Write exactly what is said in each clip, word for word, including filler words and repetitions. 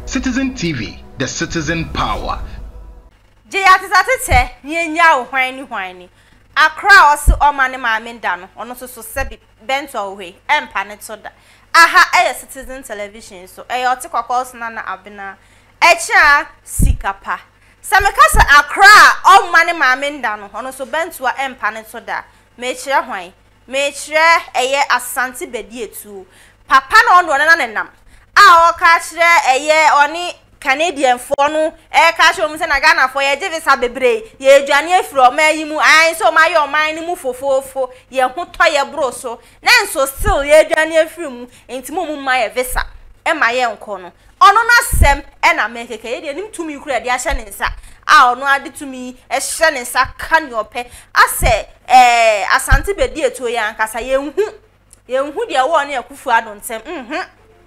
Citizen T V, the citizen power. Jayatizate, Yenya, whiny, whiny. A cross or money, my men down, or not so sebi bent away, and panet soda. Aha, a citizen television, so a article calls Nana Abina. Echa sikapa. Samekasa akra all money my men down, or not so bent to a panet soda. Mechre wine, mechre a ye Asante Bediatuo. Papa no one and nam. Ah, catch a year only Canadian for no, eh, catch home and a Ghana for ye Davis Abebre, ye Jania from me, I so my own mind move for four for ye who toy a broso, nan so still ye Jania film into Mumu my visa, and my own corner. On a sem and I make a Canadian to me credit the Ashanisa. Ah, no, I did to me a Shanisa can your pay. I say, eh, Asante Bediatuo yan Casa ye who dear one near Kufa don't say, hm.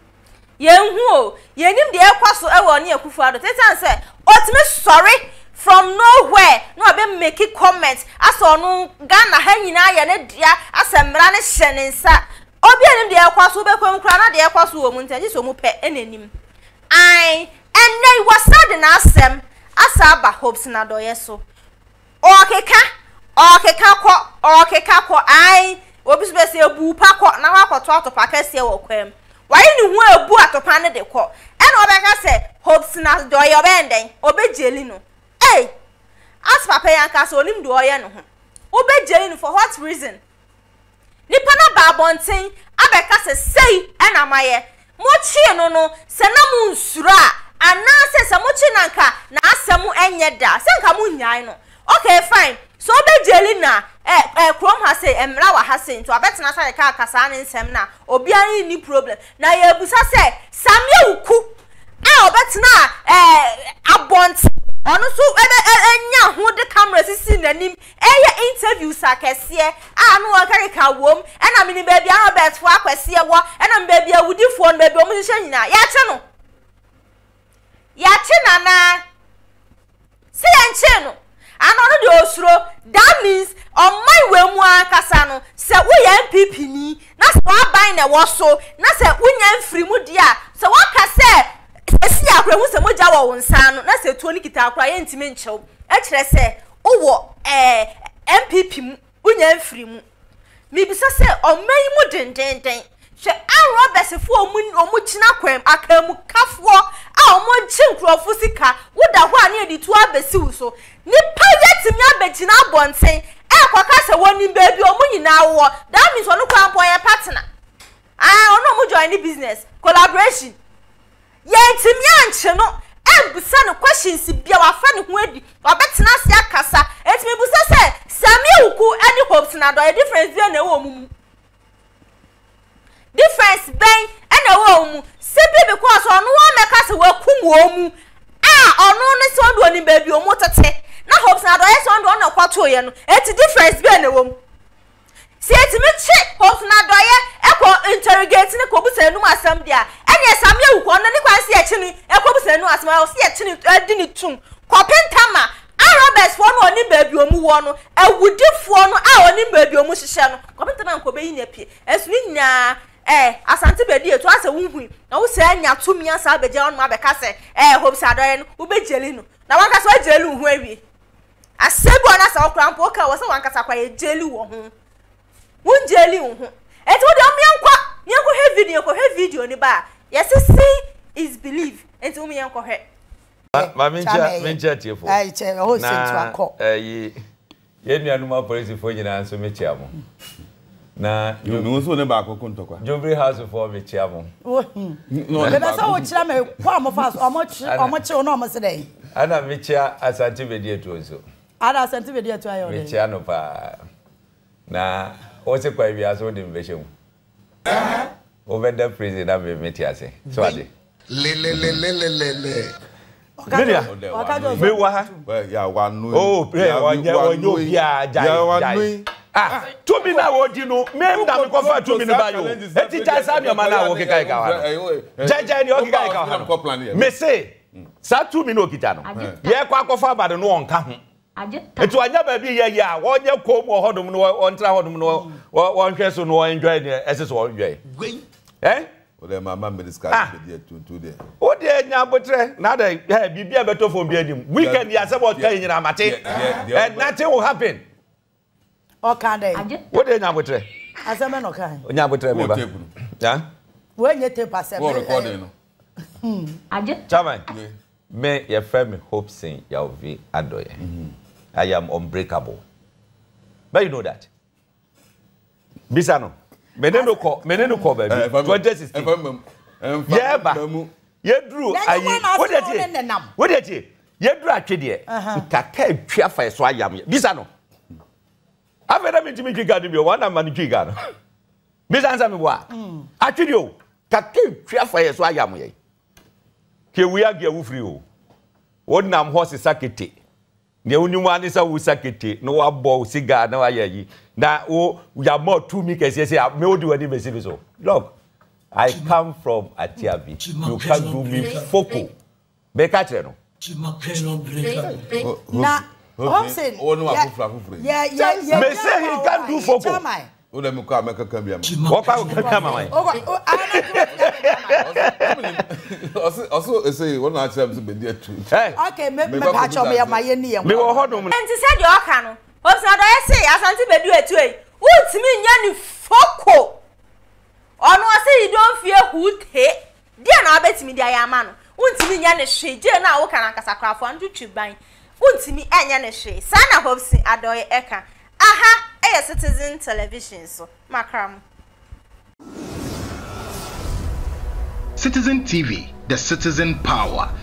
Yen who, yen him the air quasso ever near Kufado. Tetan say, ultimate sorry from nowhere. No, I been making comments. I saw no Ghana hanging eye and dear as a man is shanning sa. Obian the air quasso become crana the air quasso woman, just so mupe enemy. I and they was sad in us them as Abba hopes in a doyeso. Okay, ka, okay, ka, okay, ka, I, obviously a boo pack, now I got to pack a seal or quem. Why you were boo at a pan de court? And all I say, hopes na do your bending, obey Jelino. Eh, ask Papa and Castle him do I know. Obey Jelino for what reason? Nipana Babonting, Abacasa say, and Amaye, Mochi no no, Senamun Sura, and now says a Mochinanka, na Samu and Yeda, Sankamun Yano. Okay, fine. So be Jelina, eh, eh, Chrome has say, and Mlawa has saying to a better Nasa car Casan in Semna, or be any problem. Now, you busa say, Samuel Cook, I'll bet now, eh, a bond. Also, eh, who the cameras is in the name, eh, interviews I can see, I know a carica womb, and I'm in baby, I'll bet for I see a walk, and I'm baby, I would do for baby, musician, Yachano. Yachana, say, and channel. And on the Osro, that means on my way, moi, Casano, say we M P P ni, that's why buying a wasso, that's a winyan free mudia. So what can say? See, I was a mojawa on son, that's a twenty guitar crying to mention. Actually, say, oh, eh, M P P, winyan free mu. Maybe say, on my modern day. She I Roberts for moon or muchina quem, I came cafwa, our mon chinkro fusika, would the one near the two abesuso. Nipa yet me abetina bonsen, e kwakasa woni baby omunyi na wo. That means one kwan boy partner. Ah, ono mo join the business, collaboration. Yet me anche no, e busa no questions bia wa fa ne ho adi. Obetina se akasa, et me busa se, Samuel ku any hopes na do difference bia na wo mumu. Difference ben and a woman simply because on one make us work kum ah on no so do any baby or motate na hopes na do yes on do na kwato ye no it's difference ben a woman see it me check hopes na do ye e ko interrogate ne ko busa nu asam dia enya Samuel ko no ne kwa se e chini e ko busa nu asam o se e chini adi ni tum ko pentama a Roberts for no ni baby o mu wo no e wudifo no a oni baby o mu hihye no ko pentama ko be yi na pie esu ni nya eh Asante Bediatuo ase wunhui na wo se anya tumi asa beja on ma beka se eh hope sadoye no wo bejeli no na wanka so jeli hu awie asebu na sa okrampo ka wo se wanka sa kwa jeli wo hu won jeli hu eti wo de omiankwa nyanko he video ko he video ni ba yes see is believe enti wo miankwa he ma mincha mincha tiefo ai che ho se ntu akọ eh ye nuanuma police fo nyina so mechia mo na you know so ne ba akoko ntokwa Jombre house for me chiamo no le ba so wo kira me kwa mo fast o mo chi o mo chi o no mo se dey ana mechia Asante Bediatuo so ana Asante Bediatuo ayo dey mechia no pa na o se kwa bia so de mbehye eh over the prison na me metia se so ade Le le le le le le le. Media me wa ha ya wa nu oh pray wa nya wa nyo bia jai ya wa nu ah to me na wo di no me da me ko fa to me no ba yo e ti ja sa me ma na wo ke kai ka wa jaja ni o ke kai ka wa me say sa to me no kita no ye kwa akofa ba de no onka ho etu anya ba bi ye ya wo nye ko mo hodum no on tra hodum no won hwe so no enjoy the ese so enjoy eh o de mama me discuss Bediatuo to there o de nyabotre na da eh bibia beto fo bi anim weekend ya say what kan nyina mate and nothing will happen okay dey what dey nyabotre aseme no kan nyabotre me ba ya we nye tape aseme what recording no hmm aje chairman me your friend Hopeson Yaovi Adoye I am unbreakable but you know that Bisano meneno ko meneno ko baby twenty sixteen yeah ba yedru ayi what dey what dey yedru atwede nkaka atwa fa so ayam Bisano afeda me timi twiga no bi one man twiga no Bisansa me boa atwede o kaka atwa fa so ayam ye ke we age awufri o wonnam horse sakete ne onimu ani sa wo sakete no wa bo cigar na wa yi na o ya more two me kese say me odi wani be say so look I come from Atiabi you can do me foko be ka kire no na Hopeson oh no afufra afufra yeah yeah yeah me say he can do foko o dem ko ameka kan bia wo pa ko kan mama o also also say one na tell me Bediatuo okay me me pa cho me ma ye ni ye me wo hodom enti se de oka no Hopeson Adoye say Asante Bediatuo e untimi nya ni foko ono say you don fear who te dia na abetimi dia ya ma no untimi nya ne hwe je na wo kana kasa krafo andu twiban untimi enya ne hwe sa na Hopeson Adoye eka aha eh Citizen Television so makram Citizen T V, the citizen power.